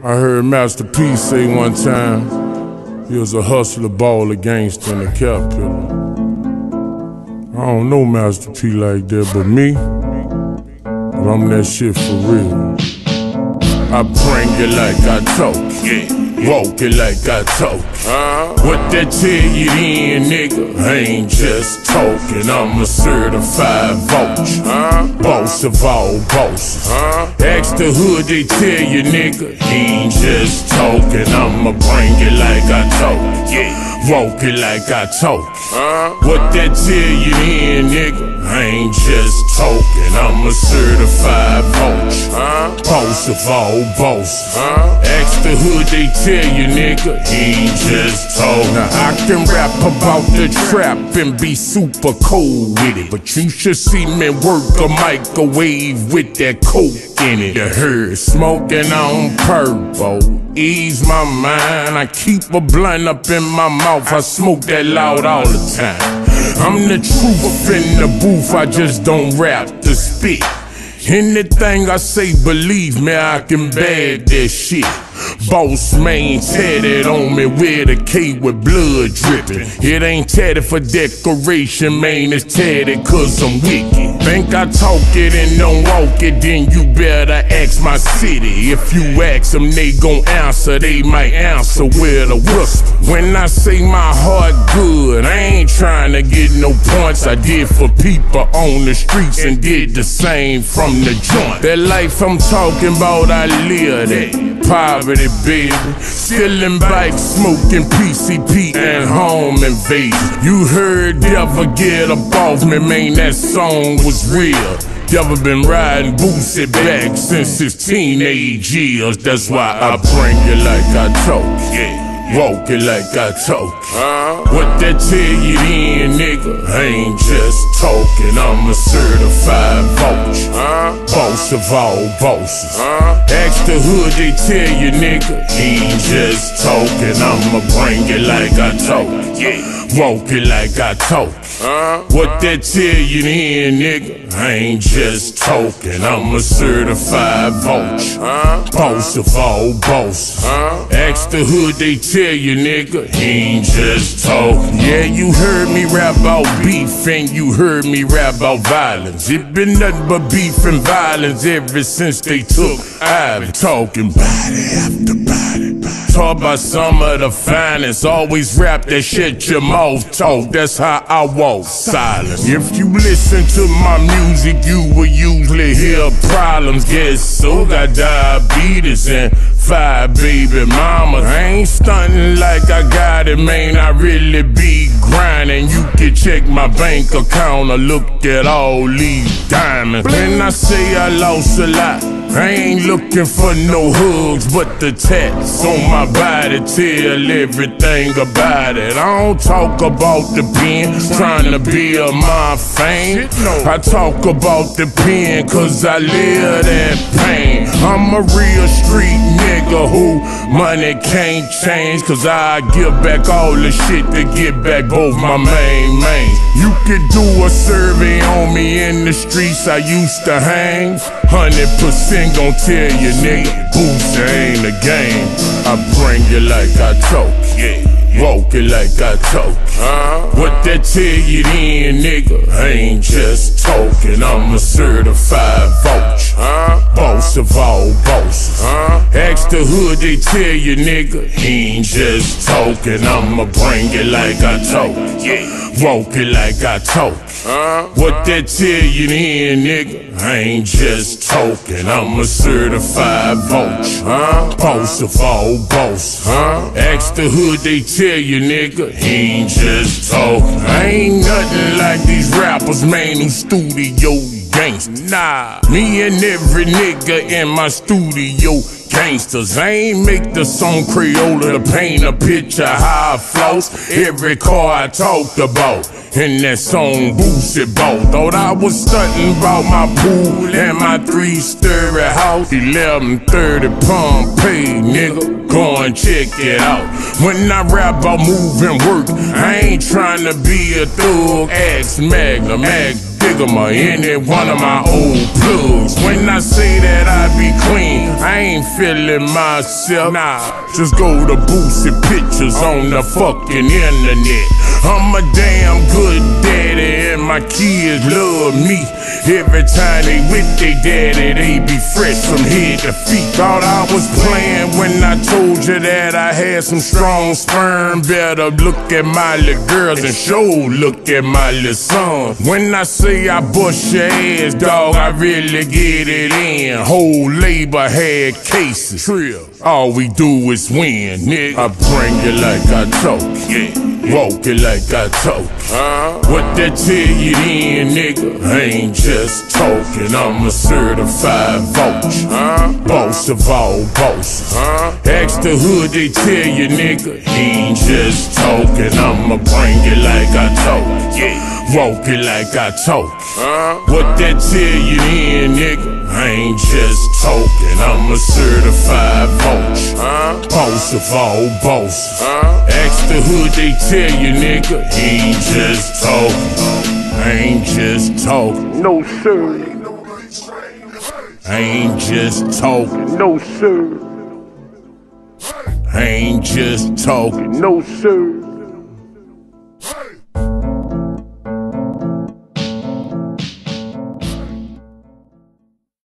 I heard Master P say one time he was a hustler, baller, gangster, and a caterpillar. I don't know Master P like that, but me, I'm that shit for real. I bring it like I talk, walk it like I talk. What that tell you then, nigga? I ain't just talking, I'm a certified vulture, boss of all bosses. Ask the hood, they tell you, nigga, he ain't just talking, I'ma bring it like I talk, walk it like I talk. What that tell you then, nigga? I ain't just talking, I'm a certified vulture, boss of all bosses. Ask the hood, they tell you, nigga, he ain't just talking. Now I can rap about the trap and be super cold with it, but you should see me work a microwave with that coke in it. You heard smoking on purple, ease my mind. I keep a blunt up in my mouth, I smoke that loud all the time. I'm the truth in the booth, I just don't rap to spit. Anything I say, believe me, I can bag that shit. Boss man tatted on me with a K with blood dripping. It ain't tatted for decoration, man, it's tatted cause I'm wicked. Think I talk it and don't walk it, then you better ask my city. If you ask them, they gon' answer, they might answer with a whisper. When I say my heart good, I ain't trying to get no points. I did for people on the streets and did the same from the joint. That life I'm talking about, I live that. Poverty, baby, stealing bikes, smoking PCP and home invasion. You heard Devil Get Up Off Me, man, that song was real. Devil been riding Boosie back since his teenage years. That's why I bring it like I talk, walk it like I talk. What that tell you then, nigga? I ain't just talking, I'm a certified vulture, boss of all bosses. Ask the hood, they tell you, nigga, he ain't just talking, I'ma bring it like I talk, walk it like I talk. What that tell you then, nigga? I ain't just talking, I'm a certified vulture, boss of all bosses. Ask the hood, they tell you, nigga, he ain't just talking. Yeah, you heard me rap about beef and you heard me rap about violence. It been nothing but beef and violence ever since they took. I've been talking body after body. Talk about some of the finest. Always rap that shit your mouth talk. That's how I walk, silence. If you listen to my music, you will usually hear problems. Guess so, got diabetes and 5 baby mamas. I ain't stunting like I got it, man, I really be grinding. You can check my bank account or look at all these diamonds. When I say I lost a lot, I ain't looking for no hugs, but the tats on my body tell everything about it. I don't talk about the pen, trying to build my fame. I talk about the pen, cause I live that pain. I'm a real street nigga who money can't change, cause I give back all the shit to get back both my main mains. You could do a survey on me in the streets I used to hang. 100% gon' tell you, nigga, Boosie ain't a game. I bring it like I talk, walk it like I talk. What that tell you then, nigga? I ain't just talking, I'm a certified vulture, boss of all bosses. Ask the hood, they tell you, nigga, he ain't just talking, I'ma bring it like I talk, walk it like I talk. What that tell you then, nigga? I ain't just talking, I'm a certified vulture, boss of all bosses. Ask the hood, they tell you, nigga, he ain't just talking. I ain't nothing like these rappers, man, who studio gangsters. Nah, me and every nigga in my studio gangsters. I ain't make the song Crayola to paint a picture how I floss. Every car I talked about in that song Boosie bought. Thought I was stunting about my pool and my 3-story house. 1130 Pompeii, nigga, go and check it out. When I rap about moving work, I ain't trying to be a thug. Ask Magnum, ask Digger, any one of my old plugs. When I say that I be clean, I ain't feeling myself. Nah, just go to Boosie Pictures on the fucking internet. I'm a damn good daddy and my kids love me. Every time they with their daddy, they be fresh from head to feet. Thought I was playing when I told you that I had some strong sperm. Better look at my little girls and show look at my little son. When I say I bust your ass, dog, I really get it in. Whole labor had cases. All we do is win, nigga. I bring it like I talk, yeah. Walk it like I talk. What that tell you then, nigga? I ain't just talking, I'm a certified vulture. Boss of all bosses. Ask the hood, they tell you, nigga. He ain't just talking, I'ma bring it like I talk. Yeah. Walk it like I talk. What that tell you then, nigga? I ain't just talking, I'm a certified vulture. Boss of all bosses. Ask the hood, they tell you, nigga. He ain't just talking. I ain't just talking. No sir. I ain't just talking. No sir. I ain't just talking. No sir.